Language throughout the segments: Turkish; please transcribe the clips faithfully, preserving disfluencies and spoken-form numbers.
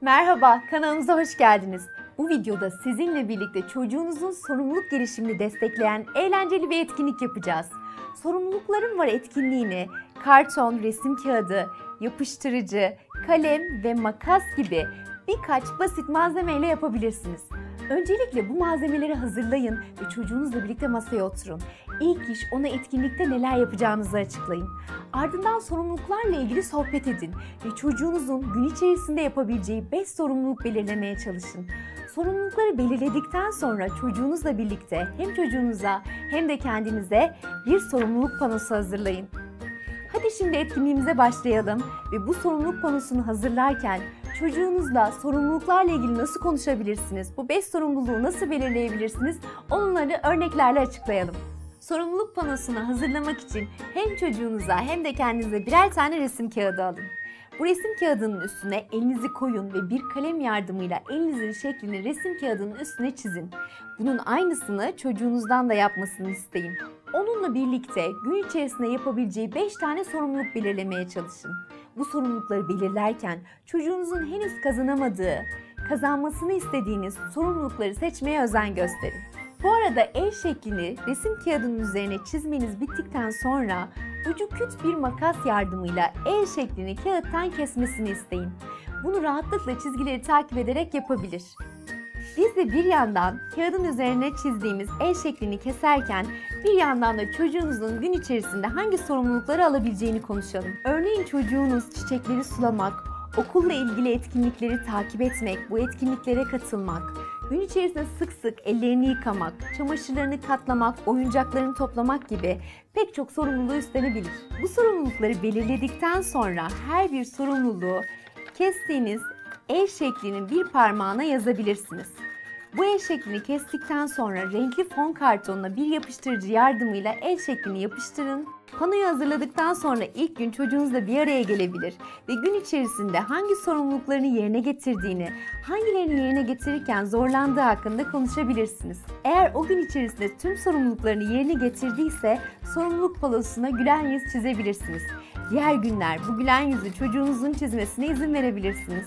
Merhaba, kanalımıza hoş geldiniz. Bu videoda sizinle birlikte çocuğunuzun sorumluluk gelişimini destekleyen eğlenceli bir etkinlik yapacağız. Sorumluluklarım var etkinliğini karton, resim kağıdı, yapıştırıcı, kalem ve makas gibi birkaç basit malzemeyle yapabilirsiniz. Öncelikle bu malzemeleri hazırlayın ve çocuğunuzla birlikte masaya oturun. İlk iş ona etkinlikte neler yapacağınızı açıklayın. Ardından sorumluluklarla ilgili sohbet edin ve çocuğunuzun gün içerisinde yapabileceği beş sorumluluk belirlemeye çalışın. Sorumlulukları belirledikten sonra çocuğunuzla birlikte hem çocuğunuza hem de kendinize bir sorumluluk panosu hazırlayın. Hadi şimdi etkinliğimize başlayalım ve bu sorumluluk panosunu hazırlarken çocuğunuzla sorumluluklarla ilgili nasıl konuşabilirsiniz, bu beş sorumluluğu nasıl belirleyebilirsiniz, onları örneklerle açıklayalım. Sorumluluk panosunu hazırlamak için hem çocuğunuza hem de kendinize birer tane resim kağıdı alın. Bu resim kağıdının üstüne elinizi koyun ve bir kalem yardımıyla elinizin şeklini resim kağıdının üstüne çizin. Bunun aynısını çocuğunuzdan da yapmasını isteyin. Onunla birlikte gün içerisinde yapabileceği beş tane sorumluluk belirlemeye çalışın. Bu sorumlulukları belirlerken çocuğunuzun henüz kazanamadığı, kazanmasını istediğiniz sorumlulukları seçmeye özen gösterin. Bu arada el şeklini resim kağıdının üzerine çizmeniz bittikten sonra ucu küt bir makas yardımıyla el şeklini kağıttan kesmesini isteyin. Bunu rahatlıkla çizgileri takip ederek yapabilir. Biz de bir yandan kağıdın üzerine çizdiğimiz el şeklini keserken bir yandan da çocuğunuzun gün içerisinde hangi sorumlulukları alabileceğini konuşalım. Örneğin çocuğunuz çiçekleri sulamak, okulla ilgili etkinlikleri takip etmek, bu etkinliklere katılmak, gün içerisinde sık sık ellerini yıkamak, çamaşırlarını katlamak, oyuncaklarını toplamak gibi pek çok sorumluluğu üstlenebilir. Bu sorumlulukları belirledikten sonra her bir sorumluluğu kestiğiniz el şeklinin bir parmağına yazabilirsiniz. Bu el şeklini kestikten sonra renkli fon kartonuna bir yapıştırıcı yardımıyla el şeklini yapıştırın. Panoyu hazırladıktan sonra ilk gün çocuğunuzla bir araya gelebilir ve gün içerisinde hangi sorumluluklarını yerine getirdiğini, hangilerini yerine getirirken zorlandığı hakkında konuşabilirsiniz. Eğer o gün içerisinde tüm sorumluluklarını yerine getirdiyse sorumluluk panosuna gülen yüz çizebilirsiniz. Diğer günler bu gülen yüzü çocuğunuzun çizmesine izin verebilirsiniz.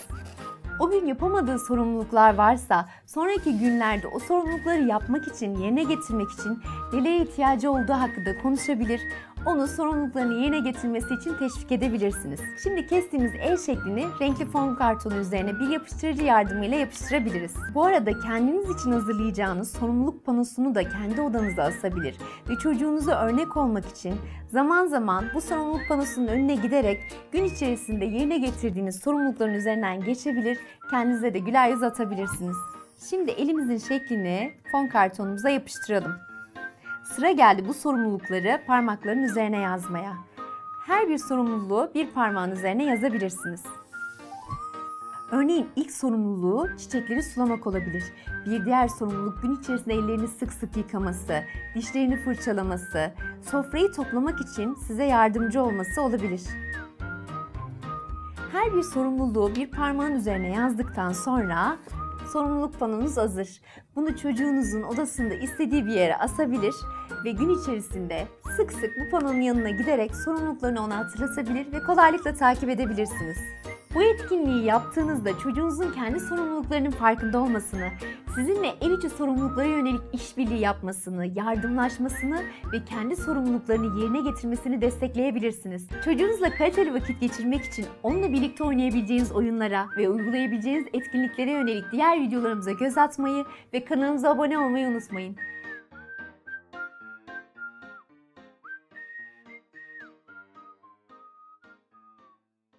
O gün yapamadığı sorumluluklar varsa sonraki günlerde o sorumlulukları yapmak için, yerine getirmek için nelere ihtiyacı olduğu hakkında konuşabilir, onu sorumluluklarını yerine getirmesi için teşvik edebilirsiniz. Şimdi kestiğimiz el şeklini renkli fon kartonu üzerine bir yapıştırıcı yardımıyla yapıştırabiliriz. Bu arada kendiniz için hazırlayacağınız sorumluluk panosunu da kendi odanıza asabilir ve çocuğunuza örnek olmak için zaman zaman bu sorumluluk panosunun önüne giderek gün içerisinde yerine getirdiğiniz sorumlulukların üzerinden geçebilir, kendinize de güler yüz atabilirsiniz. Şimdi elimizin şeklini fon kartonumuza yapıştıralım. Sıra geldi bu sorumlulukları parmakların üzerine yazmaya. Her bir sorumluluğu bir parmağın üzerine yazabilirsiniz. Örneğin ilk sorumluluğu çiçekleri sulamak olabilir. Bir diğer sorumluluk gün içerisinde ellerini sık sık yıkaması, dişlerini fırçalaması, sofrayı toplamak için size yardımcı olması olabilir. Her bir sorumluluğu bir parmağın üzerine yazdıktan sonra sorumluluk panonuz hazır. Bunu çocuğunuzun odasında istediği bir yere asabilir ve gün içerisinde sık sık bu panonun yanına giderek sorumluluklarını ona hatırlatabilir ve kolaylıkla takip edebilirsiniz. Bu etkinliği yaptığınızda çocuğunuzun kendi sorumluluklarının farkında olmasını, sizinle el içi sorumluluklara yönelik işbirliği yapmasını, yardımlaşmasını ve kendi sorumluluklarını yerine getirmesini destekleyebilirsiniz. Çocuğunuzla kaliteli vakit geçirmek için onunla birlikte oynayabileceğiniz oyunlara ve uygulayabileceğiniz etkinliklere yönelik diğer videolarımıza göz atmayı ve kanalımıza abone olmayı unutmayın.